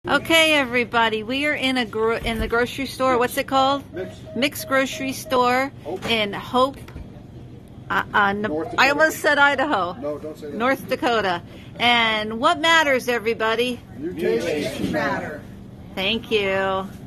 Okay, everybody, we are in in the grocery store. What's it called? Mixed grocery store in Hope. I almost said Idaho. No, don't say that. North Dakota. And what matters, everybody? Mutations matter. Thank you.